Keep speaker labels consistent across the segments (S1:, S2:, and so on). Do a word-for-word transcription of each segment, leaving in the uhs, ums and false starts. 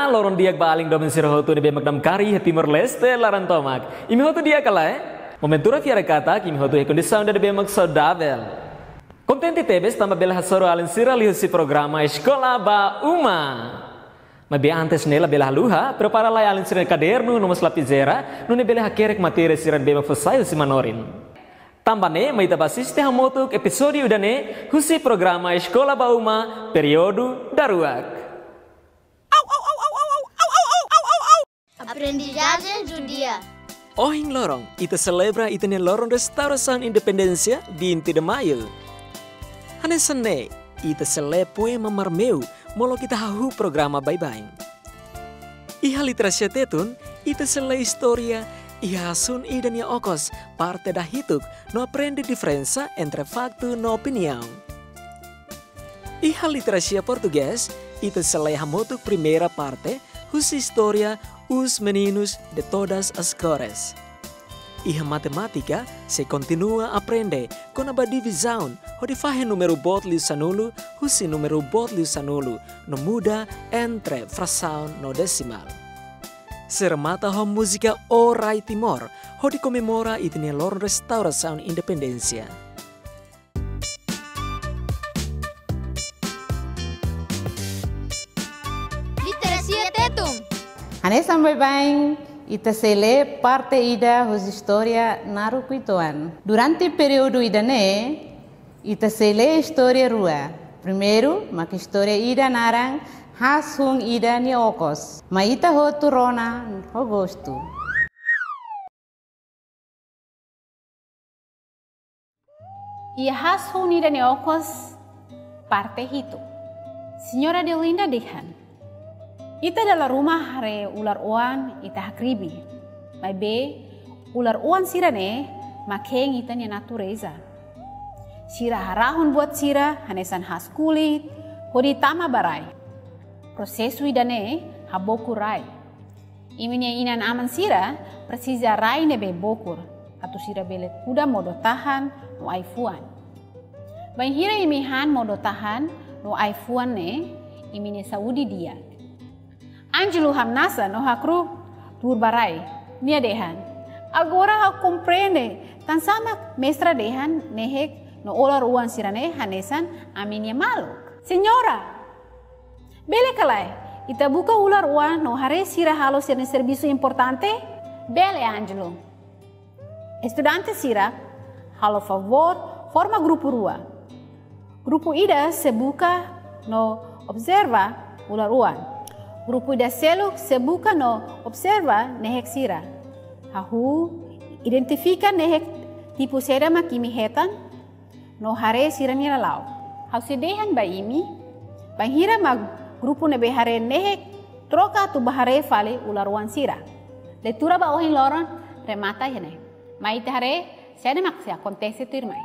S1: Olá, loron diak baling domen sirhotu nebe magdam kari he Timor Leste laran tomak. Imi hotu dia kalai. Momentura fiara kata imi hotu he condição de nebe mag saudável. Contente tebes tamba bela hasoro alin sira lihu si programa Escola ba Uma. Mas bem antes nela bela luha, prepara lá alin sira caderno no mas lapizera, no ne bela hakerek matéria sira bema fosai si manorin. Tambane mai tabasiste hamotuk episódio udane husi programa Escola ba Uma período daruak.
S2: Aprendizagem do dia.
S1: Ohing lorong, ita celebra itane lorong restauração independência vinte de maio. Hanesane, ita cele poema marmeu, molo kita hahu programa bye-bye. Iha literacia tetun, ita cele historia, iha sun idania okos, parte da hituk, no aprende diferença entre facto no opinião. Iha literacia português, ita cele hamotuk primeira parte, hus historia, os meninos de todas as cores. Iha matemática se continua a aprender com a divisão, onde faz número botliu sanulu, husi número botliu sanulu, no muda entre fração no decimal. Se remata a música Orai Timor, onde comemora e tem lor restauração independência.
S2: Literacia tetum.
S3: Hanesan bye-bye, ita sele parte ida hus história naru kuituan. Durante período ida ne, ita sele história rua. Primeiro, mak história ida narang has hung ida ni okos. Ma ita ho turona ho gosto.
S4: Ia has hung ida ni okos parte hito. Senhora Delinda Dehan. Ita adalah rumah re ular uan ita hakribi. Mai be ular uan sira ne makeng ita ni natureza. Sira harahon buat sira hanesan has kulit hodi tama barai. Prosesu ida ne haboku rai. Iminya inan aman sira precisa rai ne be bokur atau sira bele kuda modo tahan no aifuan. Bain hira imihan modo tahan no aifuan ne imine saudi dia. Angelo hamnasa no hakru turbarai nia dehan. Agora ha compreende tan sama mestra dehan nehek no olar uan sirane hanesan aminia maluk. Senhora, bele kalai ita buka ular uan no hare sira halo sirane serviço importante? Bele Angelo. Estudante sira halo favor forma grupo rua. Grupo ida se buka no observa ular uan. Grupo da selo se buka no observa nehek sira. Hahu identifica nehek tipu sera makimi hetan no hare sira nira lau. Hau sedehan ba imi, banghira mag grupo nebe hare nehek troka tu bahare fale ularuan sira. Leitura ba ohin loron remata hene. Maite hare sede mak se acontece tu irmai.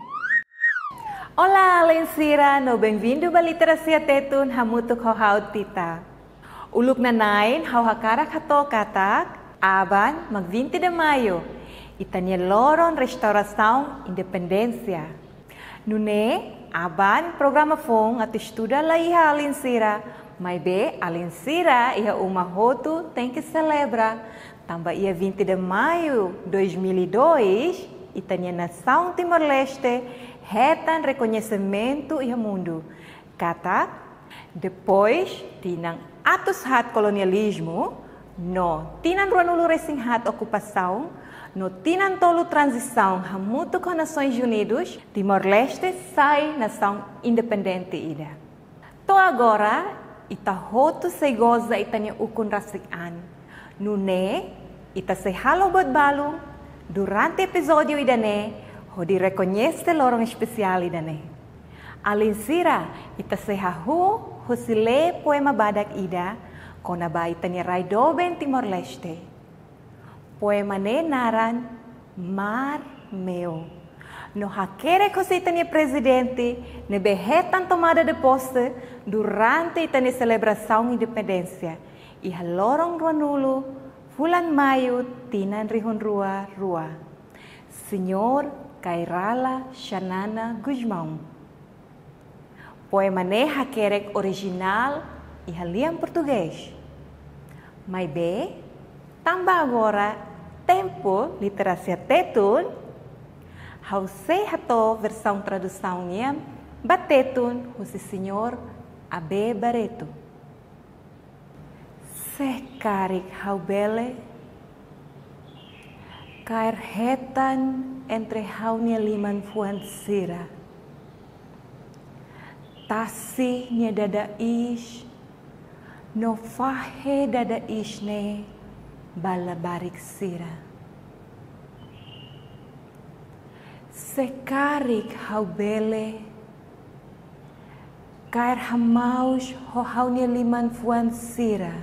S5: Olá, Lensira, no bem-vindo ba literacia tetun hamutuk hohaut tita. Uluk na nain, hau hakara kato katak, aban, mag vinte de maio, itanya loron restauração independência. Nune, aban, programa fong at estuda la iha alinsira, mai be, alinsira iha uma hotu tem que celebra. Tamba ia vinte de maio dois mil e dois, itanya nação Timor-Leste, retan reconhecimento iha mundo. Katak, depois, tinang atos hat kolonialismo, no tinan ruanulu resing hat ocupação, no tinan tolo transição hamuto com Nações Unidas, Timor-Leste sai nação independente ida. To agora, ita hoto se goza itanya ukun rasikan. Nune, ita se halo bot balu, durante episódio ida ne, hodi reconhece lorong especial ida ne. Alinsira, ita se hahu, husile poema badak ida, kona ba itanya raidoben Timor-Leste. Poema ne naran Mar Meu. No hakere ko sa itanya presidente, ne behetan tomada de poste durante itanya celebração independência. Iha lorong ruanulo, bulan Mayo, tinan rihon rua rua. Senhor Kairala Shanana Guzmão. Poema ne hakerek original e halian português. Mai be, tambah agora tempo literacia tetun, hau sei hato versão tradução-nya batetun husi senhor Abe Barreto. Sekarik hau bele, kair hetan entre haunya liman fuan sira. Tasi nya dada ish, no fahe dada ishne bala barik sira. Sekarik hau bele, kair hamaus ho haunya liman fuan sira.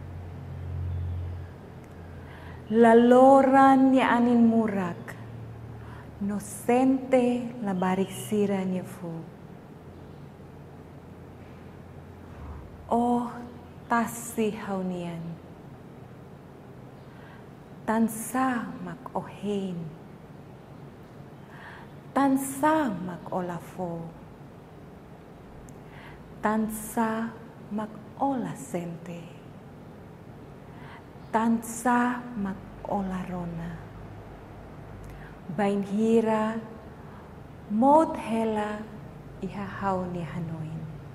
S5: Laloran nya anin murak, no sente la barik sira nya fu. Oh tasi haunian, tansa mak ohen, tansa mak olafo, tansa mak ola sente, tansa mak ola rona. Bain hira mot hela iha hauni hanoin.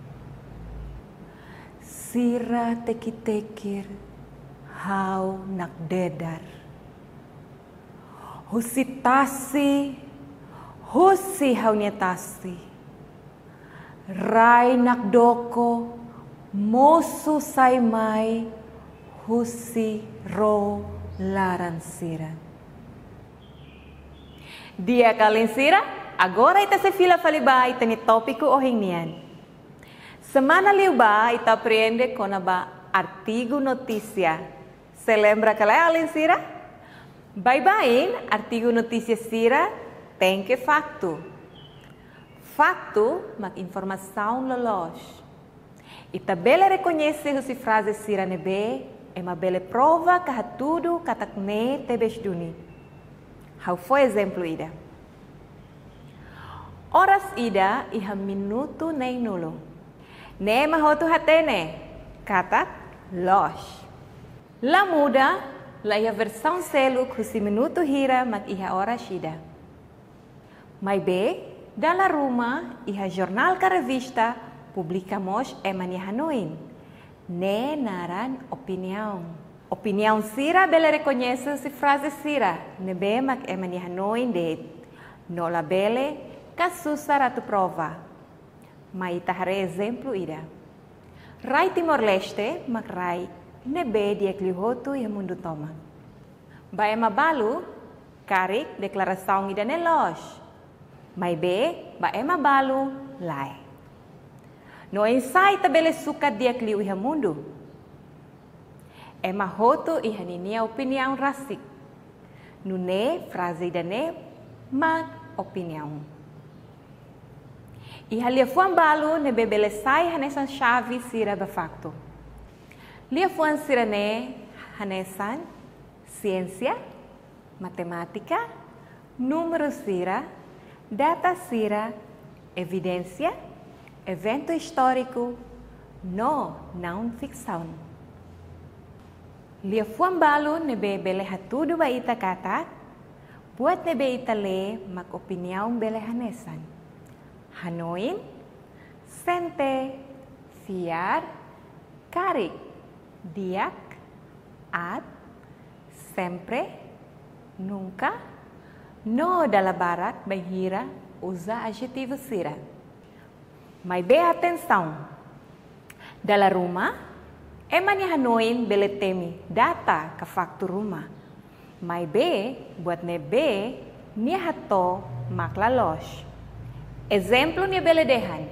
S5: Sira teki-tekir hau nak dedar. Husi tasi, husi haunya tasi. Rai nak doko, mosu saimai, husi ro laran sira. Dia kalin sira, agora ita se fila falibai tani tópico ohingnian. Semana liuba ita aprende com a artigo notícia. Se lembra que é alin sira? Bye bye, artigo notícia sira tem que facto. Facto, mak informação lolos. Ita bela reconhece se frase sira nebe, é uma bela prova que tudo katakne tebes duni. How foi exemplo ida? Horas ida iha minuto nem nulo. Ne mahotu hatene, katak los. La muda, la iha versão selu kusi minuto hira mak iha hora shida. Mai be, dalla ruma iha jornal ka revista publicamos eman hanoin. Ne naran opinião. Opinião sira bele reconhece se frase sira. Ne be mak eman hanoin de. No la bele kasusa ratu prova. Mai tahare exemplo ida. Rai Timor-Leste mak rai nebe dia klihotu ya mundu toma. Bae mabalu karik declaração ida nelos. Mai be bae mabalu lai. No ensai tabele suka dia kliu ya mundu. Ema hotu ihaninia opinião rasik. Nune frase ida ne mak opinião. Iha lia fuan balu ne bebele sai hanesan chave sira bafacto. Lia fuan sira ne hanesan ciência, matemática, número sira, data sira, evidência, evento histórico, no não ficção. Lia fuan balu ne bebele hatudu ba ita kata, buat ne be ita le mak opinião bele hanesan. Hanoin, sente, fiar, karik, diak, at, sempre, nunca, no dalla barak, bahira, usa adjetivo sira. Mas be atenção, dalla ruma, emani hanoin beletemi, data ka faktu ruma. Mas be, buat ne be, ni hato maklalos. Exemplo ni beledehan.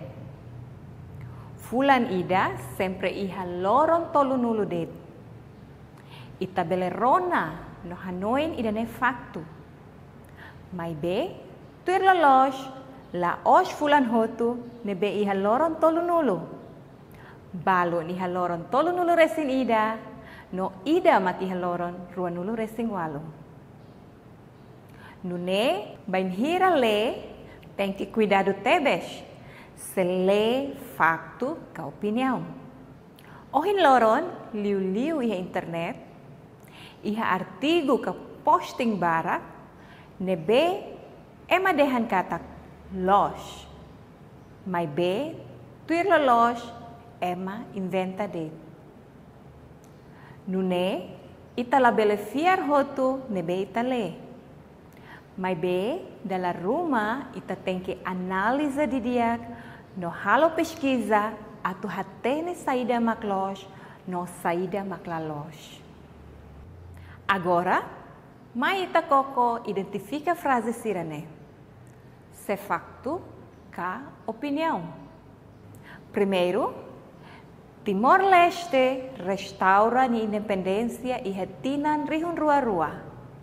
S5: Fulan ida sempre iha loron tolunulu det. Ita belerona no hanoin ida ne faktu. Mai be, tuir lolos la os fulan hotu ne be iha loron tolunulu. Balon iha loron tolunulu resin ida, no ida mak iha loron ruanulu resin walo. Nune bain hira le tem que cuidar do tebes. Se lê facto com opinião. Ohin loron, liu-liu iha internet, iha artigo ka posting barak, nebe ema dehan katak losh. May be, tuir losh, ema inventa det. Nune, ita labele fiar hotu, nebe ita le. May be, dalla ruma, ita tem que analisa de diak, no halo pesquisa, atu hatene saída maklosh, no saída maklalosh. Agora, mai ita koko identifica a frase sirane. Se facto, ka opinião. Primeiro, Timor-Leste restaura ni independência e retinan rihun rua-rua.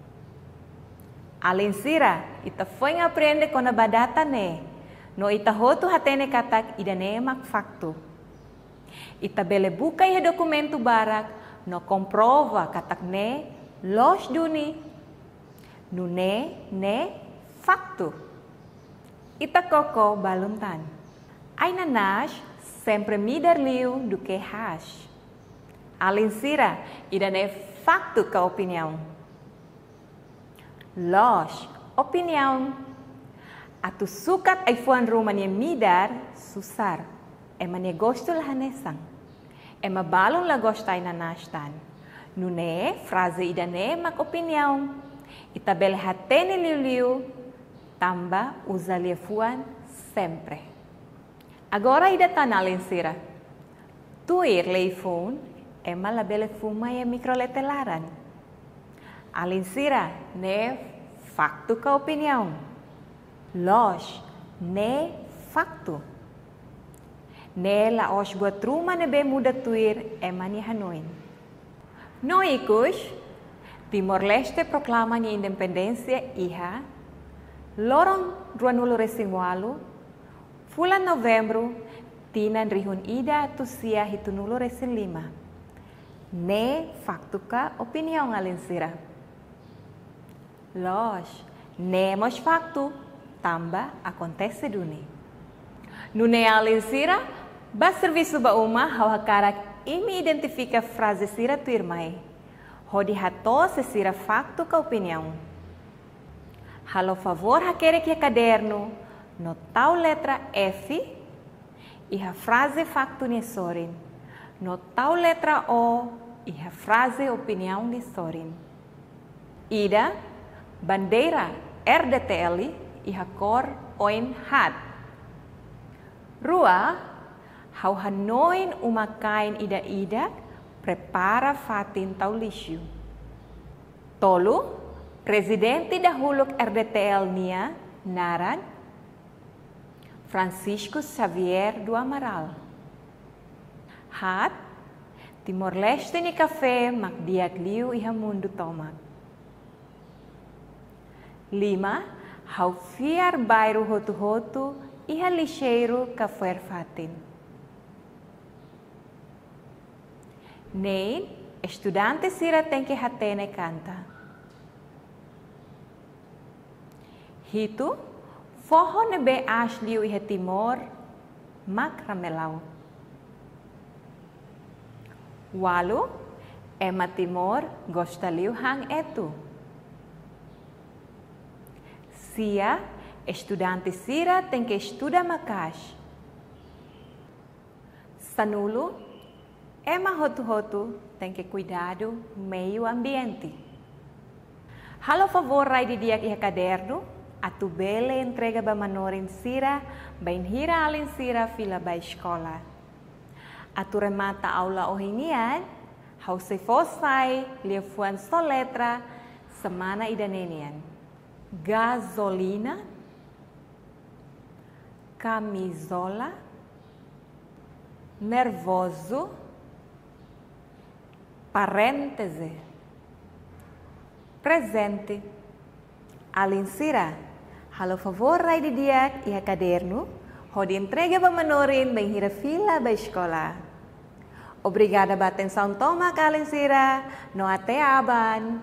S5: Além sira, ita foi aprende com a badata ne, no ita hotu hatene katak idane mak facto. Ita bele buka iha dokumento barak, no comprova katak ne, los duni, no ne, ne, facto. Ita koko baluntan. Ai nanas, sempre midar liu do que hash. Além sira, idane facto ka opinião. Los, opinião. Atu sukat ay fuan rumah niya midar, susar. Ema niya gosto lahanesang. Ema balon la gostay na nastan. Nune, frase idane mak opinião. Itabel hatene liu-liu, tamba usa liya fuan sempre. Agora ida tanalin sira. Tuir leifon, ema la bele fuma ya mikroletelaran. Alin sira, ne facto ka opinião. Los, ne facto. Ne la os buat rumah ne be muda tuir emani Hanoi. No ikus, Timor-Leste proclama ni independência iha, lorong dua nulu resinwalu, fulan novembro, tinan rihun ida tusia hitu nulu resin lima. Ne facto ka opinião alin sira. Los, nemos facto, tamba acontece duni. Nune alin sira, ba serviço ba uma, hau hakarak imi identifica frase sira tuirmai. Hodi hato se sira facto ka opinião. Halo favor hakere que caderno, no tal letra F, e a frase facto ni sorin. No tal letra O, e a frase opinião ni sorin. Ida, bandeira R D T L e a cor oin hat. Rua, hau hanoin umakain ida-ida, prepara fatin tau lixo. Tolu, presidente da huluk R D T L nia, naran, Francisco Xavier do Amaral. Hat, Timor-Leste ni café makdiak liu iha mundo tomak. Lima, hau fiar bairro hotu-hotu iha lixeiro kafuer fatin. Nein, estudante sira tem que hatene canta. Hitu, forro nebe asliu iha Timor, mak ramelau. Walu, ema Timor gostaliu hang etu. Sia, estudante sira tem que estudar makash. Sanulo, ema hotu-hotu tem que cuidar do meio ambiente. Halo favor rai di diak iha caderno, atu bele entrega ba manorin sira, bain hira alin sira fila ba escola. Atu remata aula ohinian, hau se fosai, lia fuan so letra, semana idanenian. Gasolina, camisola, nervoso, parêntese, presente. Alin sira, halo favor rai di diak iha caderno, hodi entrega ba manorin bem hira fila ba escola. Obrigada ba atenção toma alin sira, no até aban.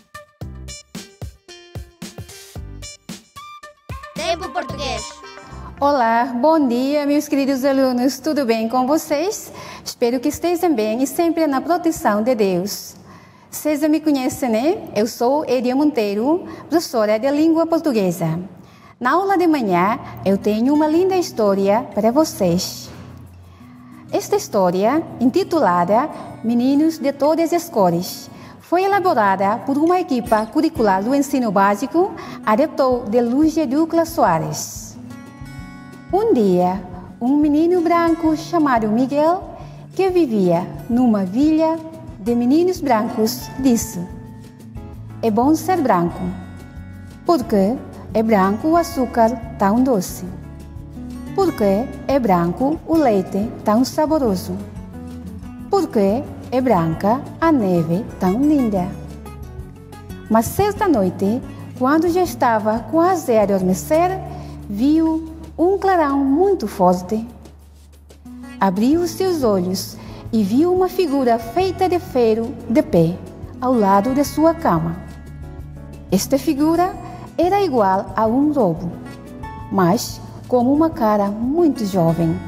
S2: Tempo Português.
S6: Olá, bom dia, meus queridos alunos. Tudo bem com vocês? Espero que estejam bem e sempre na proteção de Deus. Vocês já me conhecem, né? Eu sou Edia Monteiro, professora de língua portuguesa. Na aula de manhã, eu tenho uma linda história para vocês. Esta história, intitulada Meninos de Todas as Cores, foi elaborada por uma equipa curricular do ensino básico, adaptou de Lúcia Douglas Soares. Um dia, um menino branco chamado Miguel, que vivia numa vila de meninos brancos, disse: "É bom ser branco, porque é branco o açúcar tão doce, porque é branco o leite tão saboroso, porque é branca a neve tão linda." Mas certa noite, quando já estava quase a adormecer, viu um clarão muito forte. Abriu os seus olhos e viu uma figura feita de ferro de pé ao lado de sua cama. Esta figura era igual a um lobo, mas com uma cara muito jovem.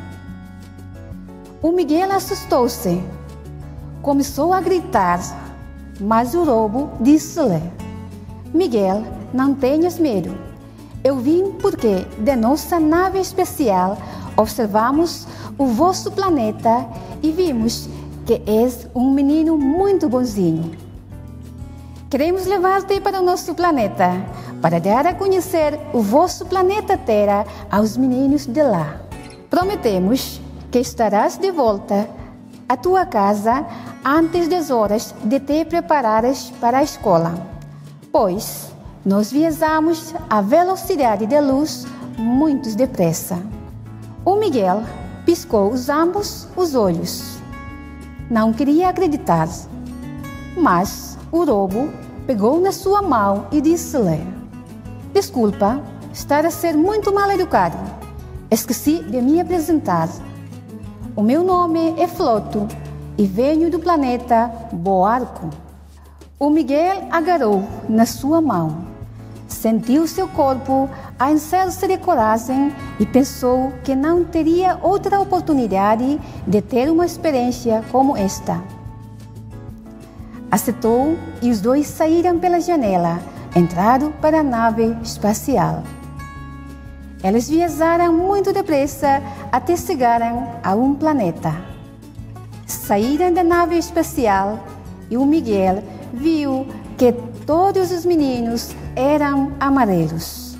S6: O Miguel assustou-se. Começou a gritar, mas o lobo disse-lhe: "Miguel, não tenhas medo. Eu vim porque de nossa nave especial observamos o vosso planeta e vimos que és um menino muito bonzinho. Queremos levar-te para o nosso planeta para dar a conhecer o vosso planeta Terra aos meninos de lá. Prometemos que estarás de volta à tua casa antes das horas de te preparares para a escola, pois nós viajamos à velocidade da luz muito depressa." O Miguel piscou os ambos os olhos. Não queria acreditar, mas o lobo pegou na sua mão e disse-lhe: "Desculpa estar a ser muito mal educado. Esqueci de me apresentar. O meu nome é Floto e venho do planeta Boarco." O Miguel agarrou na sua mão. Sentiu seu corpo a encher-se de coragem e pensou que não teria outra oportunidade de ter uma experiência como esta. Aceitou e os dois saíram pela janela, entraram para a nave espacial. Eles viajaram muito depressa até chegarem a um planeta. Saíram da nave espacial e o Miguel viu que todos os meninos eram amarelos.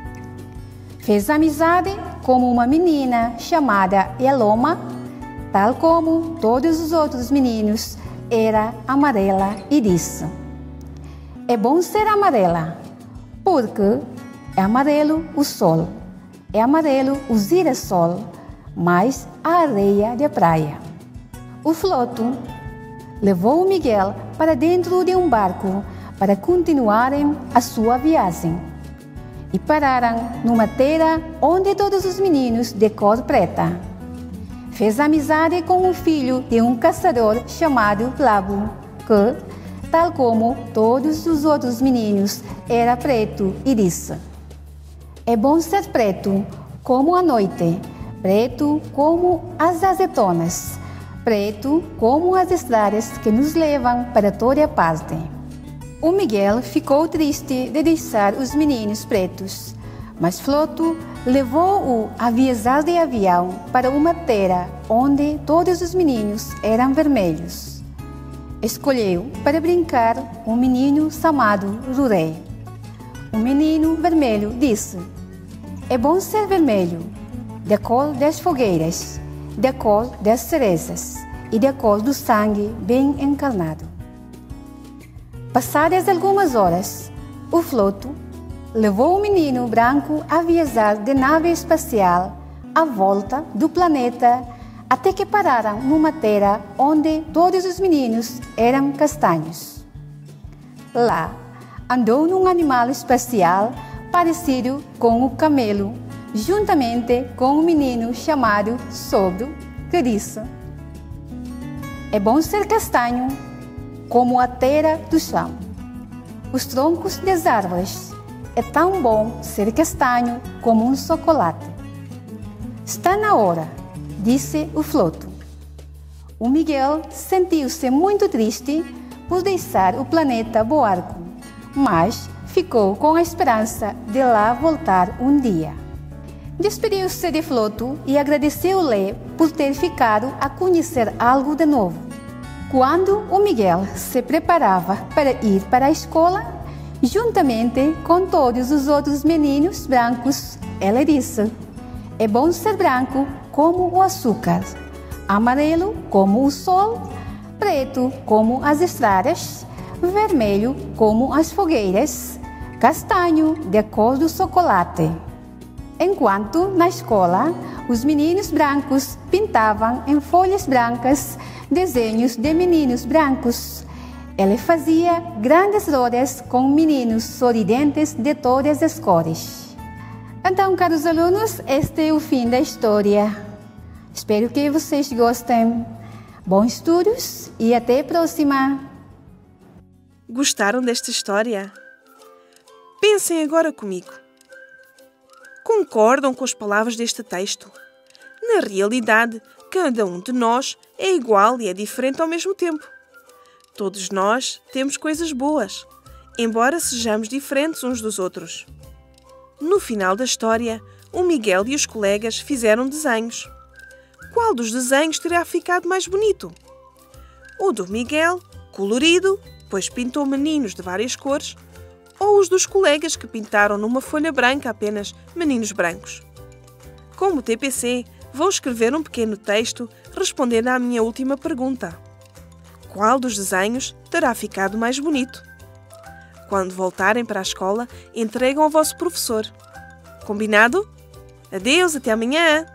S6: Fez amizade com uma menina chamada Eloma, tal como todos os outros meninos, era amarela e disse: "É bom ser amarela, porque é amarelo o sol, é amarelo o girassol, mas a areia de praia." O Floto levou o Miguel para dentro de um barco para continuarem a sua viagem. E pararam numa terra onde todos os meninos de cor preta. Fez amizade com o filho de um caçador chamado Glabo, que, tal como todos os outros meninos, era preto e disse: "É bom ser preto como a noite, preto como as azeitonas, preto como as estradas que nos levam para toda parte." O Miguel ficou triste de deixar os meninos pretos, mas Floto levou-o a viajar de avião para uma terra onde todos os meninos eram vermelhos. Escolheu para brincar um menino chamado Ruré. O menino vermelho disse: "É bom ser vermelho, da cor das fogueiras, da cor das cerezas e da cor do sangue bem encarnado." Passadas algumas horas, o Floto levou o menino branco a viajar de nave espacial à volta do planeta até que pararam numa terra onde todos os meninos eram castanhos. Lá, andou num animal espacial parecido com o camelo, juntamente com um menino chamado Sogro, que disse: "É bom ser castanho como a terra do chão, os troncos das árvores. É tão bom ser castanho como um chocolate." Está na hora, disse o Floto. O Miguel sentiu-se muito triste por deixar o planeta Boarco, mas ficou com a esperança de lá voltar um dia. Despediu-se de Floto e agradeceu-lhe por ter ficado a conhecer algo de novo. Quando o Miguel se preparava para ir para a escola, juntamente com todos os outros meninos brancos, ele disse: é bom ser branco como o açúcar, amarelo como o sol, preto como as estradas, vermelho como as fogueiras, castanho de cor do chocolate. Enquanto na escola, os meninos brancos pintavam em folhas brancas desenhos de meninos brancos. Ele fazia grandes rodas com meninos sorridentes de todas as cores. Então, caros alunos, este é o fim da história. Espero que vocês gostem. Bons estudos e até a próxima!
S7: Gostaram desta história? Pensem agora comigo. Concordam com as palavras deste texto? Na realidade, cada um de nós é igual e é diferente ao mesmo tempo. Todos nós temos coisas boas, embora sejamos diferentes uns dos outros. No final da história, o Miguel e os colegas fizeram desenhos. Qual dos desenhos terá ficado mais bonito? O do Miguel, colorido, pois pintou meninos de várias cores, ou os dos colegas que pintaram numa folha branca apenas meninos brancos? Como T P C, vou escrever um pequeno texto respondendo à minha última pergunta. Qual dos desenhos terá ficado mais bonito? Quando voltarem para a escola, entregam ao vosso professor. Combinado? Adeus, até amanhã!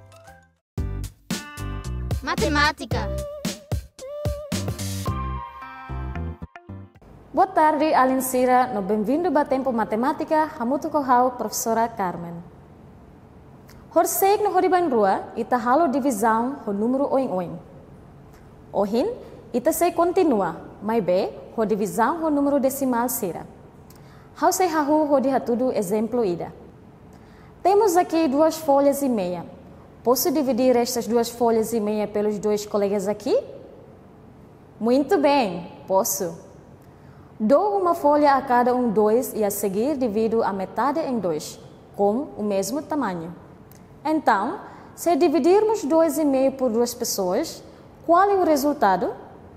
S2: Matemática.
S8: Boa tarde, Alincira. No bem-vindo ao Tempo Matemática, hamutu kohau, professora Carmen. Horsek no horiban rua, ita halo divisão ho número oing-oing. Ohin, ita se continua, mai be, ho divisão ho número decimal sira. Hau se hahu ho dihatudu exemplo ida. Temos aqui duas folhas e meia. Posso dividir estas duas folhas e meia pelos dois colegas aqui? Muito bem, posso. Dou uma folha a cada um dois e a seguir divido a metade em dois, com o mesmo tamanho. Então, se dividirmos dois e meio por duas pessoas, qual é o resultado?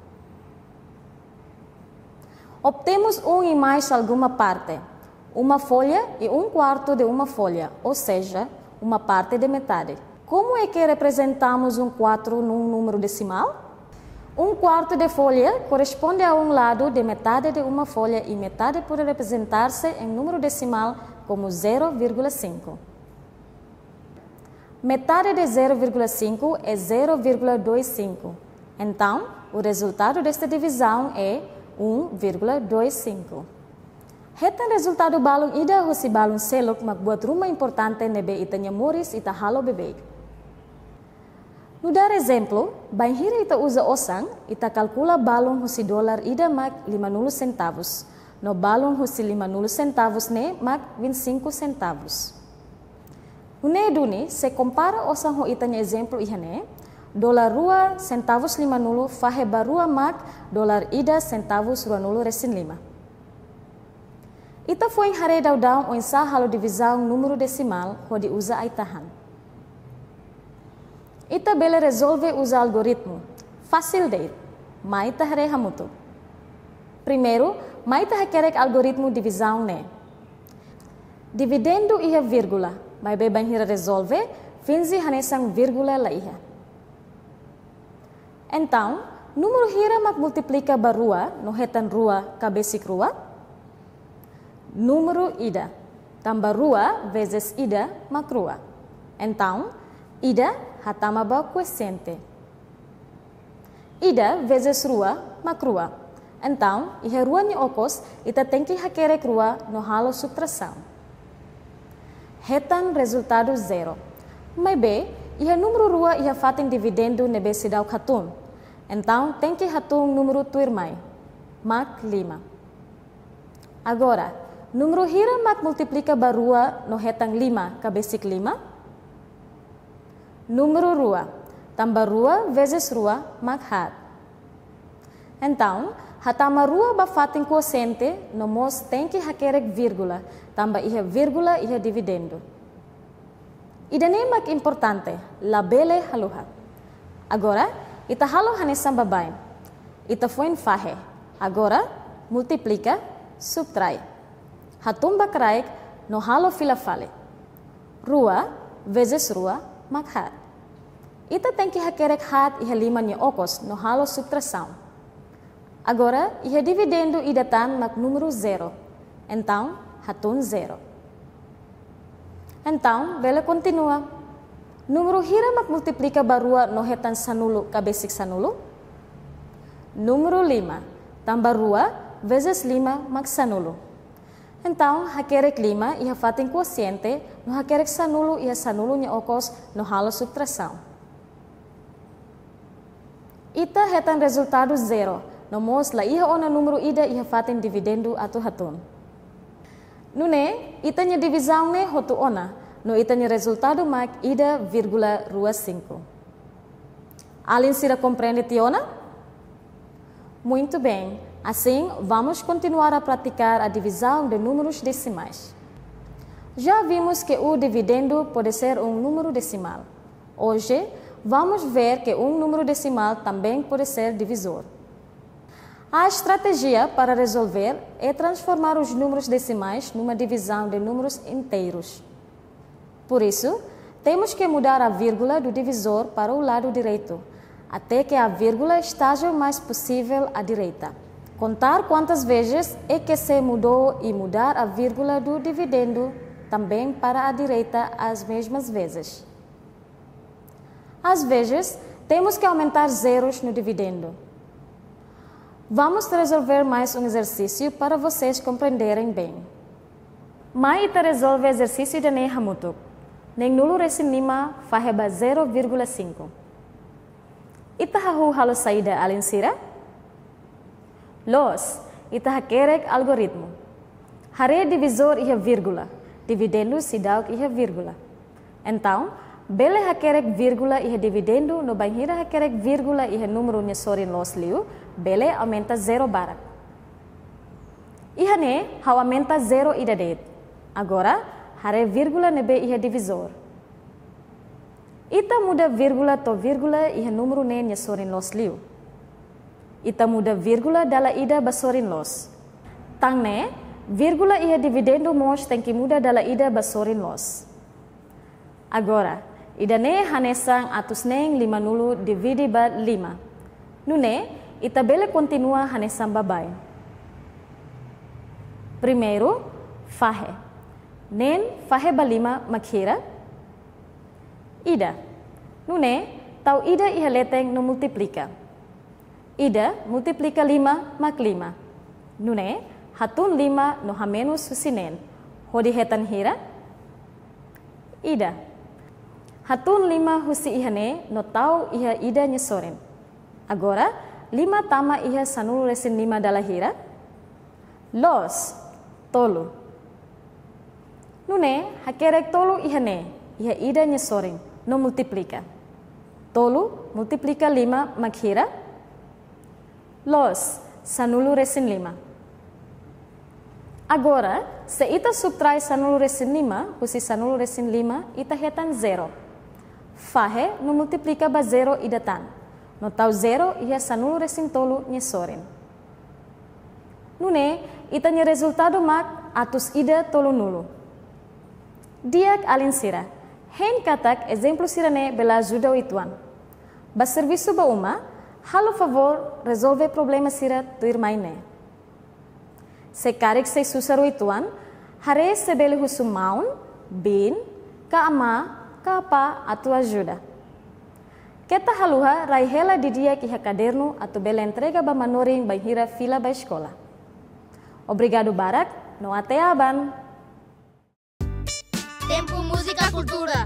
S8: Obtemos um e mais alguma parte, uma folha e um quarto de uma folha, ou seja, uma parte de metade. Como é que representamos um quatro num número decimal? Um quarto de folha corresponde a um lado de metade de uma folha e metade pode representar-se em número decimal como zero vírgula cinco. Metade de zero vírgula cinco é zero vírgula vinte e cinco. Então, o resultado desta divisão é um vírgula vinte e cinco. Hetan resultado balong ida hosi balong selok magbuat rumah importante nebe itanya moris ita halo bebê. No dar exemplo, banhira ita usa osang, ita calcula balong hosi dolar ida mag lima puluh centavos. No balong hosi lima puluh centavos ne mag vinte e cinco centavos. Une duni, se compara osang ho itanya exemplo ihane, dolar rua centavos lima puluh fahe barua mag dolar ida centavos rua puluh resin lima. Ita foi hare daw-daw o insa halo divisão número decimal ho diusa ay tahan. Ita bele resolve usa algoritmo. Fácil de. Mai ita hare hamuto. Primeiro, mai ita hakerek algoritmo divisão ne. Dividendo iha vírgula. Mai be banhira resolve, finzi hanesang vírgula la iha. Então, número hira mag multiplica barua, no hetan rua kabesik rua. Número ida. Tambah rua vezes ida mag rua. Então, ida hatama ba quociente. Ida vezes rua mag rua. Então, iha rua ni okos, ita tem que hakerek rua no halo subtração. Hetan resultado zero. Mai be, iha número rua iha fatin dividendo nebe sidaw hatun. Então, tem que hatun número tuirmai. Mag lima. Agora, número hira mag multiplica barua no hetan lima kabesik lima. número rua. Tambah rua vezes rua, mak hat. Então, hatama rua bafatin quociente, nomos tem que hakerek vírgula, tambah iha vírgula iha dividendo. Ida mak importante, labele haluha. Agora, ita halo hanesan babain. Ita foi fahe. Agora, multiplica, subtrai. Hatumba kraik, no halo fila fale. Rua vezes rua, mak hat. Ita tem que hakerek hat iha lima ni okos, no halo subtração. Agora, iha dividendo idatan mak número zero. Então, hatun zero. Então, vela continua. Número hira mak multiplica barua no hetan sanulu kabesik sanulu. Número lima. Tambah rua vezes lima mak sanulu. Então, hakerek lima iha fatin quociente, no hakerek sanulu iha sanulu nya okos no halo subtração. Ita hetan resultado zero. Nomos la iha ona número ida iha fatin dividendo atau hatun. Nune, ita nya divisão ne hotu ona, no ita nya resultado mak ida vírgula rua cinco. Alin sira compreende tiona? Muito bem, assim vamos continuar a praticar a divisão de números decimais. Já vimos que o dividendo pode ser um número decimal. Hoje, vamos ver que um número decimal também pode ser divisor. A estratégia para resolver é transformar os números decimais numa divisão de números inteiros. Por isso, temos que mudar a vírgula do divisor para o lado direito, até que a vírgula esteja o mais possível à direita. Contar quantas vezes é que se mudou e mudar a vírgula do dividendo também para a direita as mesmas vezes. Às vezes, temos que aumentar zeros no dividendo. Vamos resolver mais um exercício para vocês compreenderem bem. Mai ita resolve exercício de hamutuk. Neng nulu resin lima faheba zero vírgula cinco. Ita hahu halo saída alin sira? Los, ita hakerek algoritmo. Hare divisor iha vírgula, dividendo sidauk iha vírgula. Então, bele hakerek vírgula iha dividendo no banhira hakerek vírgula iha número nya sorin los liu, bele aumenta zero barak. Iha ne hau aumenta zero ida det. Agora, hare vírgula nebe iha divisor. Ita muda vírgula to vírgula iha número ne nya sorin los liu. Ita muda vírgula dala ida basorin los. Tang ne, vírgula iha dividendo mos tem que muda dala ida basorin los. Agora, ida ne hanesang atus neng lima nulu divide ba lima. Nune, ita bele continua hanesang babai. Primeiro, fahe. Nen fahe ba lima makhira. Ida. Nune, tau ida iha leteng no multiplica. Ida multiplica lima mak lima. Nune, hatun lima no hamenus husinen. Hodi hetan hira. Ida. Hatun lima husi ihane no tau iha ida nyesoren. Agora, lima tama iha sanulu resin lima dala hira. Los, tolu. Nune, hakerek tolu ihane, iha ida nyesoren, no multiplica. Tolu multiplica lima makhira. Los, sanulu resin lima. Agora, se ita subtrai sanulu resin lima, husi sanulu resin lima, ita hetan zero. Fahe no multiplica ba zero idatan. No tau zero iha sanulu resin tolu nyesoren. Nune, ita nye resultado mak atus ida tolu nulu. Diak alin sira. Hen katak exemplo sirane bela ajuda o ituan. Ba serviço ba uma, halo favor resolve problema sira tu irmaine. Se karek se susaro ituan, hare se bele husu maun, bin, ka ama, kapa atau ajuda. Kita haluha raihela di dia que caderno atau bela entrega ba manoring ba hira fila ba escola. Obrigado Barak, no até aban.
S2: Tempo Música Cultura.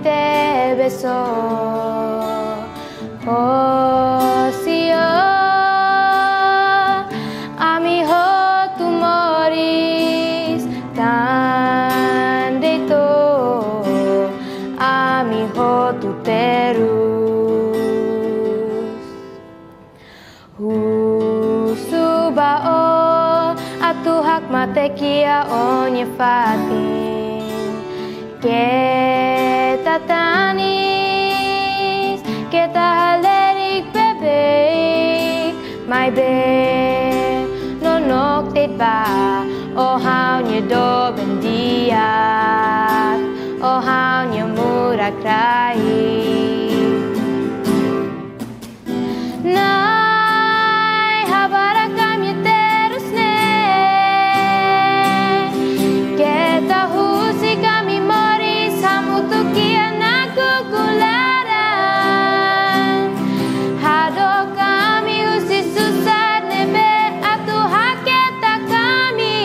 S9: te besó. Oh, sí, oh, a mi hijo tu moris tan de to, a mi hijo tu terus. Husuba o atu hak mate kia onye fatin, kita tanis, kita halerik bebek, my be, no nok tit ba, oh how nye do bendiat, oh how nye murah krai. Nai habara kami terus ne, kita husi kami mori samu tukia naku kularan, hado kami husi susah nebe atu haketa kami,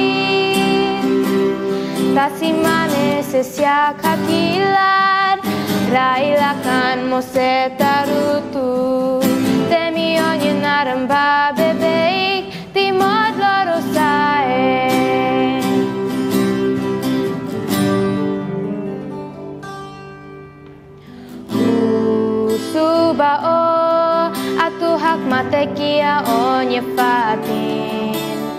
S9: tasimane sesia kakilar, railakan mo setarutu. Temi ogni naramba bebek, ti mod loro sae. Suba o, atu hak mate kia ogni fatin.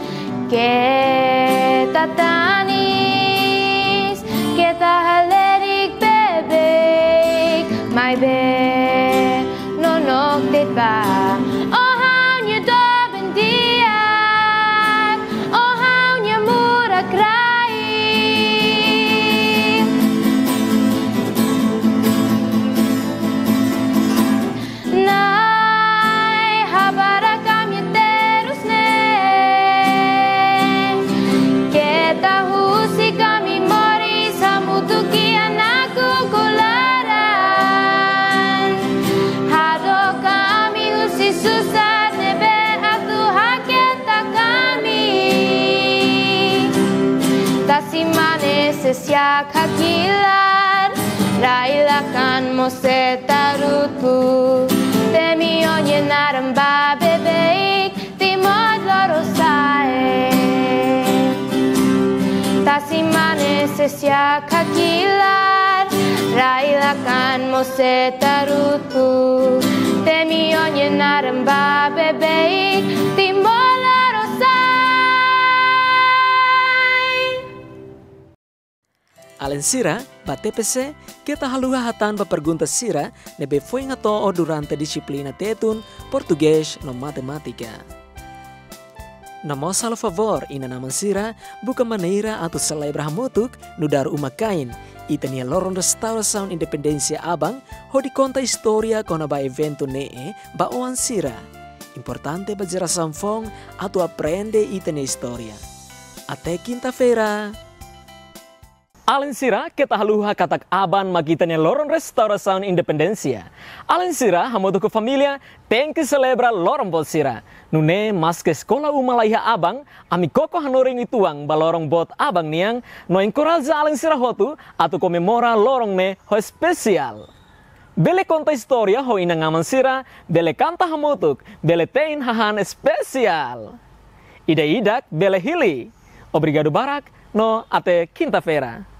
S9: Kita tanis, kita halerik bebek, my be, no nok dit ba. Oh how nye do bendiat, oh how nye murah krai. Nai habara kami terus ne, kita husi kami mori samutu kia naku kularan, hado kami husi susah nebe atu haketa kami, tasimane sesia kakilar, railakan mo setarutu. Temi ogni naramba bebek, ti mod loro sae. Tasimane sesia kakilar, railakan mo setarutu. Temi ogni naramba bebek, ti mod loro sae.
S1: Alen sira, batepese, kita haluha hatan bapergunta sira, nebe foi ngato durante disciplina tetun, português no matematika. Namo salo favor, ina naman sira, buka maneira atau celebra hamutuk, nudar umakain, itania loron restauração independência abang, ho di conta historia kona ba evento nee, ba oan sira. Importante ba geração fong, atau aprende itania historia. Até quinta-feira. Alen sira kita haluha katak aban magitanya loron restauração independência. Alen sira hamodo ke família tem que celebra loron bot sira. Nune mas ke sekolah umalaiha abang ami koko hanoring ituang balorong bot abang niang no encourage alen sira hotu atau komemora lorong ne ho especial. Bele conta historia ho inangaman sira, bele kanta hamotuk, bele tein hahan especial. Ida idak bele hili. Obrigado barak no até quinta-feira.